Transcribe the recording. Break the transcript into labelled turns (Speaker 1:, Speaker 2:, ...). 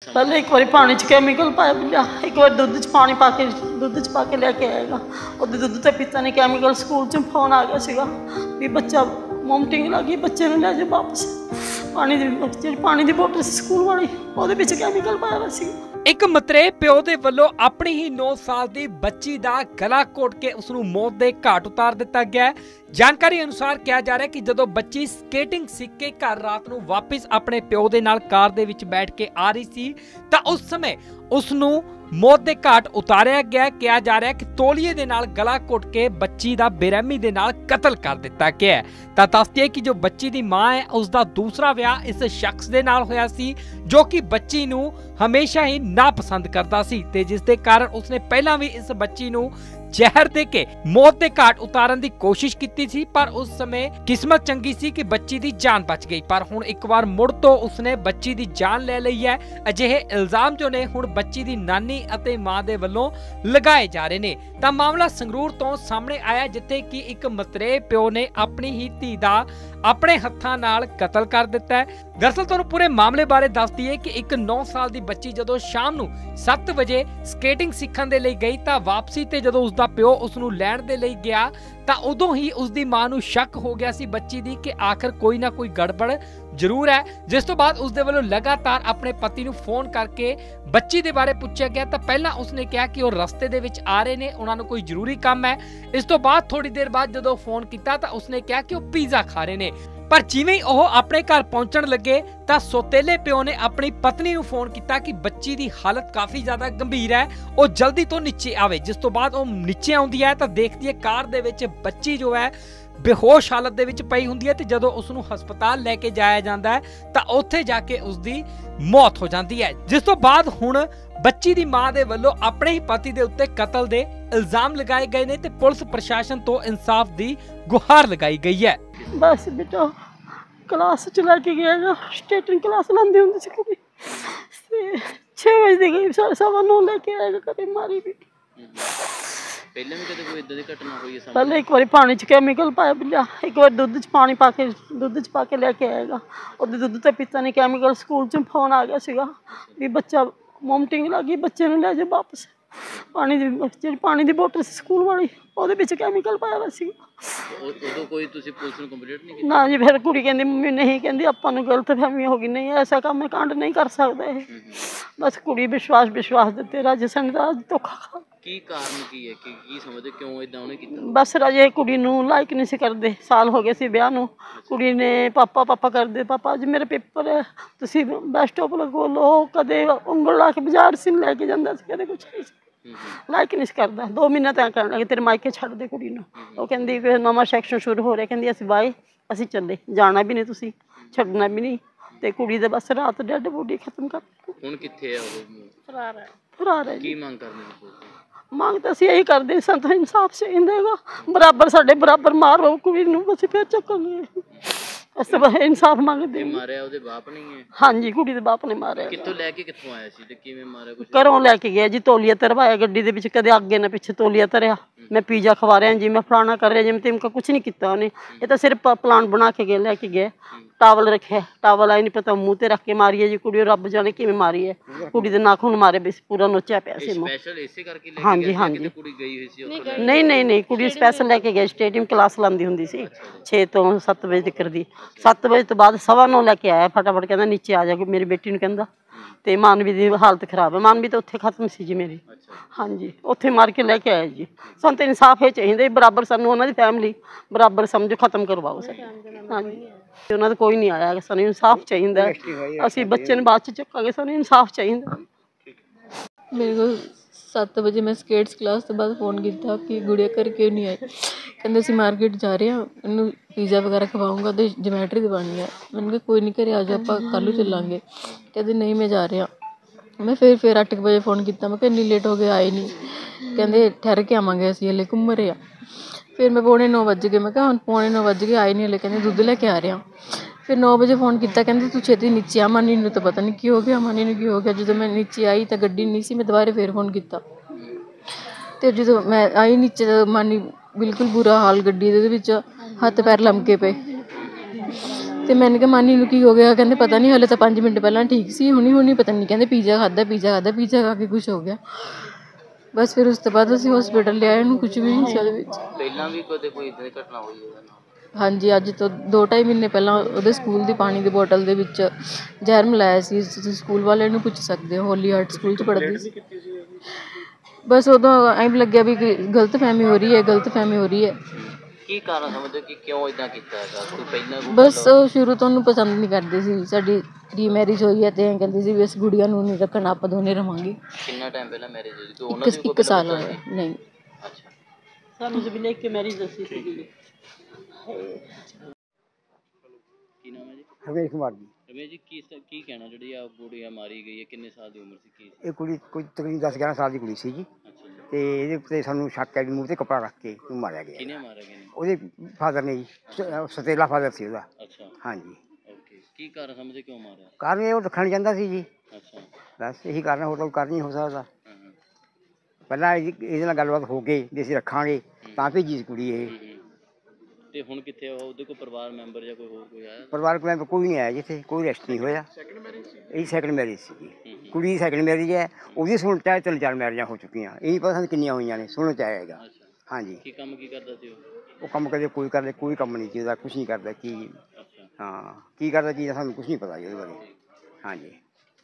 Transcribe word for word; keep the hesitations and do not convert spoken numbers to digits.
Speaker 1: पहले एक बार पानी च कैमिकल पाया लिया, एक बार दुध च पानी पा के दुध च पा के लेके आएगा। और दुध तो पीता नहीं कैमिकल। स्कूल च फोन आ गया सीगा भी बच्चा वोमिटिंग लगी, बच्चे ने ले जाओ वापस। पानी जी पानी की बोतल स्कूल वाली वो कैमिकल पाया हुआ सी।
Speaker 2: एक मतरे प्यो दे वल्लों अपनी ही नौ साल की बच्ची का गला घोट के उसनू मौत के घाट उतार दिता गया है। जानकारी अनुसार कहा जा रहा है कि जदों बच्ची स्केटिंग सीख के घर रात नू वापस अपने प्यो दे नाल कार दे विच बैठ के आ रही सी तां उस समय उसनू मौत के घाट उतारिया गया। कहा जा रहा है कि तौलिए दे नाल गला घुट के बच्ची का बेरहमी दे नाल कतल कर दिता गया है। तां दस दिए कि जो बच्ची की मां है उसका दूसरा विआह इस शख्स दे नाल होया सी जो कि बच्ची नू हमेशा ही नापसंद करता सी ते जिस दे कारण उसने पहला भी इस बच्ची नू जहर दे के मौत के घाट उतारन की कोशिश की थी, पर उस समय किस्मत चंगी सी कि बच्ची की जान बच गई। पर हुण एक बार मुड़ तो उसने बच्ची की जान ले ली है। अजिहे इल्जाम जो ने हुण बच्ची की नानी अते मां दे वल्लों लगाए जा रहे ने। तां मामला संगरूर तो सामने आया जिथे कि एक मतरे प्यो ने अपनी ही धी दा अपने हत्थां नाल कतल कर दिता है। दरअसल तुहानूं पूरे मामले बारे दस दईए कि एक नौ साल की बच्ची जदों शाम नूं सत्त वजे स्केटिंग सीखण दे लई गई तां वापसी ते जदों उसदा प्यो उसनूं लैण दे लई गया तां उदों ही उसदी मां नूं शक हो गया सी बच्ची दी कि आखिर कोई ना कोई गड़बड़ जरूर है। जिस तो बाद उसदे वल्लों लगातार अपने पति नूं फोन करके बच्ची दे बारे पूछा गया तां पहलां उसने कहा कि वो रस्ते दे विच आ रहे ने, उन्हां नूं कोई जरूरी काम है। इस तो बाद थोड़ी देर बाद जदों फोन कीता तां उसने कहा कि वो पिज़्ज़ा खा रहे ने। पर जिवें ही ओह अपने घर पहुंचण लगे तां सोतेले प्यो ने अपनी पत्नी नूं फोन किया कि बच्ची की हालत काफ़ी ज़्यादा गंभीर है, वो जल्दी तो नीचे आवे। जिस तो बाद वो नीचे आउंदी है तां देखदी है कार दे विच बच्ची जो है बेहोश हालत दे विच पई हुंदी है ते जदों उसनूं हस्पताल लैके जाया जांदा है तां उत्थे जाके उसदी मौत हो जाती है। जिस तो बाद हुण बच्ची दी मां दे वल्लों अपने ही पति दे उत्ते कतल दे इल्जाम लगाए गए ने ते पुलिस प्रशासन तो इंसाफ दी गुहार लगाई गई है।
Speaker 1: बस बेटा क्लास च लैके गया, स्केटिंग क्लास लांदी हुंदी सी कुड़ी ते छे बजे दी गई, साढ़े सवा नौ लैके आएगा कदे मारी भी।
Speaker 3: पहले भी कदे कोई इदां दी घटना हुई है?
Speaker 1: पहले एक बार पानी च कैमिकल पाया लिया, एक बार दुध च पानी पा के दुध च पा के लेके आएगा। और दुध तो पीता नहीं कैमिकल। स्कूल च फोन आ गया सीगा भी बच्चा वोमिटिंग लगी, बच्चे ने ले जाओ वापस। पानी जी पानी की बोतल स्कूल वाली वो कैमिकल पाया हुआ सी।
Speaker 3: उदों कोई तुसीं पुलिस नूं कंप्लेंट नहीं की?
Speaker 1: ना जी, फिर कुड़ी कहती मम्मी नहीं, कहती आपां नूं गलतफहमी हो गई, नहीं ऐसा काम मैं कांड नहीं कर सकता है। बस कुड़ी विश्वास विश्वास दिते राजे सन दा धोखा खा।
Speaker 3: की कारण की है कि की समझदे क्यों इदां उहने कीता?
Speaker 1: बस राजे कुड़ी नूं लाइक नहीं सी करदे, साल हो गए सी ब्याह नूं। कुड़ी ने पापा पापा करदे, पापा अज मेरे पेपर है तुसीं बस स्टॉप लगो लो, कदे उंगल ला के बाजार सी लैके जांदा सी, कदे कुछ नहीं लाइक नहीं करता। दो महीने तक कहण लगे तेरे मायके छड्ड दे कुड़ी नूं। वो कहंदी कि नवां सैक्शन शुरू हो रहा, कहंदी असीं बाए असीं चले, जाना भी नहीं तुसीं, छड्डना भी नहीं। ते कुड़ी दे बस रात डेड बॉडी खत्म कर।
Speaker 3: हुण कित्थे है ओह?
Speaker 1: फरार है। फरार है।
Speaker 3: की मांग करनी है?
Speaker 1: मांग तो असीं यही करदे सां तां इंसाफ चाहीदा, बराबर साडे बराबर मारो कुड़ी नूं, असीं फिर चुकांगे। अस इंसाफ मंगदे।
Speaker 3: मारिया ओहदे बाप नहीं है?
Speaker 1: हाँ जी, कुड़ी दे बाप ने मारिया।
Speaker 3: कित्थों लैके कित्थों आया सी ते किवें मारिया? कुछ
Speaker 1: घरों लैके गया जी, तौलिया धरवाया गड्डी दे विच, कदे अगे ना पिछे तौलिया धरिया। मैं पिज़्ज़ा खवा रहा जी, मैं फलाना कर रहा जी, मैं तिमका कुछ नहीं किया उन्हें। ये तो सिर्फ प्लान बना के गए लैके गए। टावल रखे, टावल आई नहीं पता मुँह ते रख के मारी है जी कुड़ी, रब जाने किवें मारी है। कुड़ी दे नाखून मारे बस पूरा नोचा पिया सी मुँह।
Speaker 3: स्पेशल इसे करके लेके
Speaker 1: हाँ जी हाँ जी।
Speaker 3: कुड़ी गई हुई सी?
Speaker 1: नहीं नहीं नहीं, कुड़ी स्पेशल लैके गए, स्टेडियम क्लास लांदी हुंदी सी छे तो सत्त बजे तक दी। सत्त बजे तो बाद सवा नौ लैके आया, फटाफट कहंदा नीचे आ जा, मेरी बेटी नूं कहंदा। ते मानवी की हालत खराब है, मानवी तो उत्थे खत्म सी जी मेरी। हाँ जी, उत्थे मार के लैके आया जी। सानूं तो इंसाफ ये चाहिए, बराबर सानूं उन्हां दी फैमिली बराबर समझो खत्म करवाओ सर। हाँ जी, उन्हां दा कोई नहीं आया, सानूं इंसाफ चाहिए। असीं बच्चे नूं बाद च चुकांगे, सानूं इंसाफ चाहिए।
Speaker 4: मेरे को सत्त बजे मैं स्केट्स क्लास तो बाद फोन किया कि गुड़िया घर क्यों नहीं आई, कहते असीं मार्केट जा रहे हैं, इन्हूं पिज़्ज़ा वगैरह खवाऊंगा तो जोमैट्री दवानी है। मैंने कहा कोई नहीं, घरे आ जाओ, आप कल चलांगे। कहते नहीं मैं जा रहा। मैं फिर फिर अट्ठ बजे फोन किया, मैं इन्नी लेट हो गए आए नहीं, कहते ठहर के आवांगे असीं हले घूम रहे हैं। फिर मैं पौने नौ बज गए, मैं कहा हुण पौने नौ बज गए आए नहीं हले, कहते दुध लैके आ रहे हैं। फिर नौ बजे फोन किया, कहते तू छेती नीचे आ, मानी नूं तो पता नहीं की हो गया, मानी नूं की हो गया। जो मैं नीचे आई तो गड्डी नहीं सी, मैं दोबारा फिर फोन किया तो जो मैं आई नीचे तो मानी बिल्कुल बुरा हाल, गड्डी दे विच हत्थ पैर लमके पे। ਤੇ ਮੈंने ਕਿਹਾ ਮਾਨੀ ਨੂੰ ਕੀ ਹੋ ਗਿਆ? ਕਹਿੰਦੇ ਪਤਾ ਨਹੀਂ, ਹਲੇ ਤਾਂ ਪੰਜ ਮਿੰਟ ਪਹਿਲਾਂ ਠੀਕ ਸੀ, ਹੁਣੀ ਹੁਣੀ ਪਤਾ ਨਹੀਂ, ਕਹਿੰਦੇ ਪੀਜ਼ਾ ਖਾਧਾ ਪੀਜ਼ਾ ਖਾਧਾ ਪੀਜ਼ਾ ਖਾ ਕੇ ਕੁਛ ਹੋ ਗਿਆ। ਬਸ ਫਿਰ ਉਸ ਤੋਂ ਬਾਅਦ ਅਸੀਂ ਹਸਪੀਟਲ ਲਿਆਏ, ਉਹਨੂੰ ਕੁਝ ਵੀ ਨਹੀਂ ਸੀ ਉਹਦੇ ਵਿੱਚ।
Speaker 3: ਪਹਿਲਾਂ ਵੀ ਕਦੇ ਕੋਈ ਇਦਾਂ ਦੀ ਘਟਨਾ ਹੋਈ ਹੈ ਨਾ?
Speaker 4: ਹਾਂਜੀ, ਅੱਜ ਤੋਂ ਦੋ ਢਾਈ ਮਹੀਨੇ ਪਹਿਲਾਂ ਉਹਦੇ ਸਕੂਲ ਦੀ ਪਾਣੀ ਦੀ ਬੋਟਲ ਦੇ ਵਿੱਚ ਜ਼ਹਿਰ ਮਿਲਾਇਆ ਸੀ। ਤੁਸੀਂ ਸਕੂਲ ਵਾਲਿਆਂ ਨੂੰ ਪੁੱਛ ਸਕਦੇ ਹੋ, ਹੋਲੀ ਹਾਰਟ ਸਕੂਲ 'ਚ ਪੜ੍ਹਦੀ ਸੀ। ਬਸ ਉਦੋਂ ਐਂ ਲੱਗਿਆ ਵੀ ਗਲਤ ਫਹਿਮੀ ਹੋ ਰਹੀ ਹੈ ਗਲਤ ਫਹਿਮੀ ਹੋ ਰਹੀ ਹੈ।
Speaker 3: ਕੀ ਕਾਰਨ ਸਮਝਦੇ ਕਿ ਕਿਉਂ ਇਦਾਂ ਕੀਤਾ ਹੈਗਾ? ਕੋਈ ਪਹਿਲਾਂ ਕੋਈ
Speaker 4: ਬਸ ਉਹ ਸ਼ੁਰੂ ਤੋਂ ਉਹਨੂੰ ਪਸੰਦ ਨਹੀਂ ਕਰਦੇ ਸੀ। ਸਾਡੀ ਰੀ ਮੈਰਿਜ ਹੋਈ ਹੈ ਤੇ ਐਂ ਕਹਿੰਦੀ ਸੀ ਵੀ ਇਸ ਗੁੜੀਆ ਨੂੰ ਨਹੀਂ ਰੱਖਣਾ, ਆਪਾਂ ਦੋਨੇ ਰਵਾਂਗੇ।
Speaker 3: ਕਿੰਨਾ ਟਾਈਮ ਪਹਿਲਾਂ ਮੈਰਿਜ ਹੋਈ ਸੀ? ਉਹਨਾਂ
Speaker 4: ਇੱਕ
Speaker 3: ਦੀ ਕੋਈ
Speaker 4: ਇੱਕ ਸਾਲ
Speaker 3: ਬੱਚਾ
Speaker 4: ਹੋਇਆ
Speaker 3: ਸੀ?
Speaker 4: ਨਹੀਂ।
Speaker 3: ਅੱਛਾ,
Speaker 1: ਸਾਨੂੰ ਤਾਂ ਵੀ ਲੈ ਕੇ ਮੈਰਿਜ ਦੱਸੀ ਸੀਗੀ।
Speaker 3: ਕੀ ਨਾਮ ਹੈ ਜੀ?
Speaker 5: ਰਮੇਸ਼ ਕੁਮਾਰ ਜੀ।
Speaker 3: ਰਮੇਸ਼ ਜੀ, ਕੀ ਸ- ਕੀ ਕਹਿਣਾ ਜਿਹੜੀ ਆ ਗੁੜੀਆ ਮਾਰੀ ਗਈ ਹੈ? ਕਿੰਨੇ ਸਾਲ ਦੀ ਉਮਰ ਸੀ? ਕੀ ਸੀ?
Speaker 5: ਇਹ ਕੁੜੀ ਕੋਈ ਤਕਰੀਬਨ ਦਸ ਗਿਆਰਾਂ ਸਾਲ ਦੀ ਕੁੜੀ ਸੀ ਜੀ।
Speaker 3: ਅੱਛਾ ਜੀ,
Speaker 5: ਤੇ ਇਹਦੇ ਉੱਤੇ ਸਾਨੂੰ ਸ਼ੱਕ ਹੈ ਵੀ ਮੂੰਹ ਤੇ ਕੱਪੜਾ ਰੱਖ ਕੇ ਉਹਨੂੰ ਮਾਰਿਆ ਗਿਆ।
Speaker 3: ਕਿਹਨੇ ਮਾਰਿਆ ਗਿਆ ਨੇ?
Speaker 5: ਉਹਦੇ ਫਾਦਰ ਨੇ ਜੀ, ਸ- ਸਤੇਲਾ ਫਾਦਰ ਸੀ ਉਹਦਾ।
Speaker 3: ਅੱਛਾ,
Speaker 5: ਹਾਂਜੀ,
Speaker 3: ਓਕੇ। ਕੀ ਕਾਰਨ ਸਮਝਦੇ ਕਿਉਂ ਮਾਰਿਆ?
Speaker 5: ਕਾਰਨ ਇਹ ਉਹ ਰੱਖਣਾ ਨਹੀਂ ਚਾਹੁੰਦਾ ਸੀ ਜੀ,
Speaker 3: ਅੱਛਾ,
Speaker 5: ਬਸ ਇਹੀ ਕਾਰਨ, ਹੋਰ ਤਾਂ ਕੋਈ ਕਾਰਨ ਨਹੀਂ ਹੋ ਸਕਦਾ।
Speaker 3: ਹਾਂ ਹਾਂ,
Speaker 5: ਪਹਿਲਾਂ ਇਹਦੀ- ਇਹਦੇ ਨਾਲ ਗੱਲਬਾਤ ਹੋ ਗਈ ਵੀ ਅਸੀਂ ਰੱਖਾਂਗੇ, ਤਾਂ ਭੇਜੀ ਸੀ ਕੁੜੀ ਇਹ।
Speaker 3: ਹੂੰ ਹੂੰ। ਤੇ ਹੁਣ ਕਿੱਥੇ ਆ ਉਹ? ਉਹਦੇ ਕੋਈ ਪਰਿਵਾਰ ਮੈਂਬਰ ਜਾਂ ਕੋਈ ਹੋਰ ਕੋਈ ਆਇਆ?
Speaker 5: ਪਰਿਵਾਰਕ ਮੈਂਬਰ ਕੋਈ ਨਹੀਂ ਆਇਆ ਜਿੱਥੇ, ਕੋਈ ਰੈਸਟ ਨਹੀਂ ਹੋਇਆ। ਇਹ ਸੈਕਿੰਡ ਮੈਰਿਜ ਸੀ, ਕੁੜੀ ਦੀ ਸੈਕਿੰਡ ਮੈਰਿਜ ਹੈ। ਉਹਦੀ ਸੁਣ ਚ ਆਏ ਤਿੰਨ ਚਾਰ ਮੈਰਿਜਾਂ ਹੋ ਚੁੱਕੀਆਂ, ਇਹ ਨਹੀਂ ਪਤਾ ਸਾਨੂੰ ਕਿੰਨੀਆਂ ਹੋਈਆਂ ਨੇ, ਸੁਣਨ ਚ ਆਏਗਾ।
Speaker 3: ਅੱਛਾ,
Speaker 5: ਹਾਂਜੀ,
Speaker 3: ਕੀ ਕੰਮ ਕੀ ਕਰਦਾ ਸੀ ਉਹ?
Speaker 5: ਉਹ ਕੰਮ ਕਦੇ ਕੋਈ ਕਰਦੇ, ਕੋਈ ਕੰਮ ਨਹੀਂ ਸੀ ਉਹਦਾ, ਕੁਛ ਨਹੀਂ ਕਰਦਾ। ਕੀ
Speaker 3: ਅੱਛਾ,
Speaker 5: ਹਾਂ ਕੀ ਕਰਦਾ ਚੀਜ਼ ਸਾਨੂੰ ਕੁਛ ਨਹੀਂ ਪਤਾ ਜੀ ਉਹਦੇ ਬਾਰੇ। ਹਾਂਜੀ।